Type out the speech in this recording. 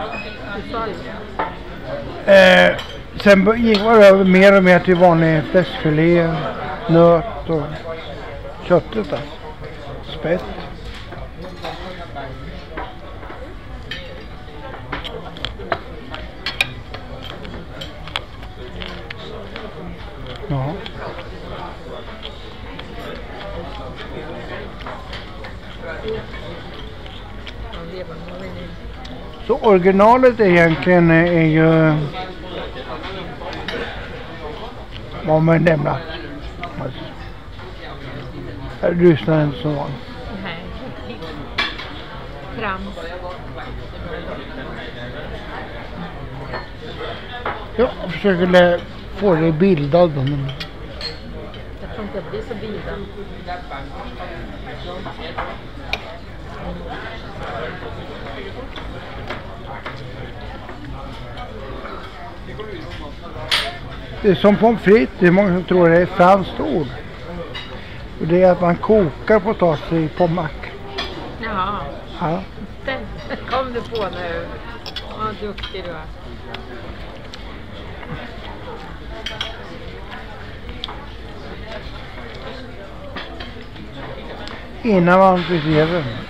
Sen gick man över mer och mer till vanlig fläskfilé, nöt och köttet alltså. Spett. Ja. Så originalet egentligen är ju vad man nämner. Jag lyssnar inte så långt. Nej. Trams. Jag försöker få det bildad. Men... jag tror inte att det blir så bildad. Det är som pommes frites, det är många som tror det är ett franskt ord. Och det är att man kokar potatis på mack. Jaha. Ja. Det kom du på nu. Vad duktig du är. Innan man friterar den.